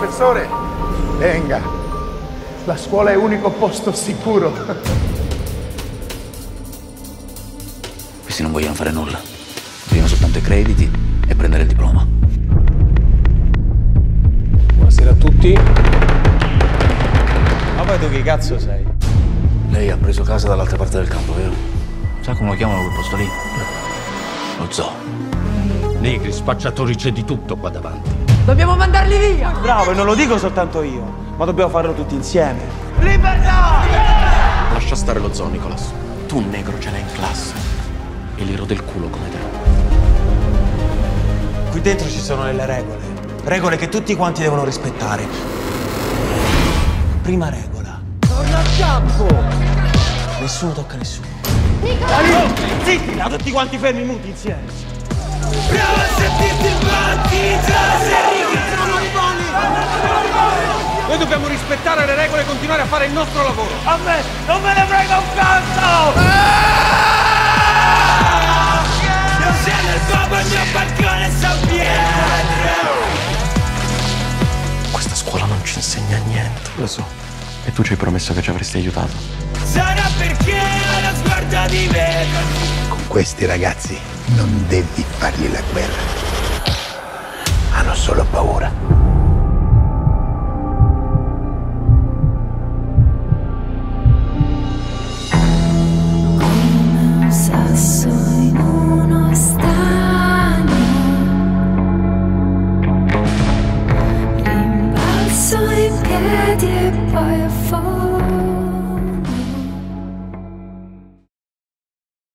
Professore, venga. La scuola è unico posto sicuro. Questi non vogliono fare nulla. Vogliono soltanto i crediti e prendere il diploma. Buonasera a tutti. Ma poi tu che cazzo sei? Lei ha preso casa dall'altra parte del campo, vero? Sa come lo chiamano quel posto lì? Lo zoo. Negri, spacciatori, c'è di tutto qua davanti. Dobbiamo mandarli via! Bravo, e non lo dico soltanto io, ma dobbiamo farlo tutti insieme. Libertà! Lascia stare lo zoo, Nicolas. Tu un negro ce l'hai in classe. E li rode il culo come te. Qui dentro ci sono delle regole. Regole che tutti quanti devono rispettare. Prima regola. Torna al campo! Nessuno tocca nessuno. Nicola! Zitti, là, tutti quanti fermi, muti insieme. Prova a sentirti in partita, Noi dobbiamo rispettare le regole e continuare a fare il nostro lavoro. A me non me ne frega un cazzo! Io sono il babbo, il mio balcone San Pietro. Questa scuola non ci insegna niente. Lo so. E tu ci hai promesso che ci avresti aiutato. Sarà perché ho lo sguardo di vetro. Con questi ragazzi non devi fargli la guerra. Hanno solo paura.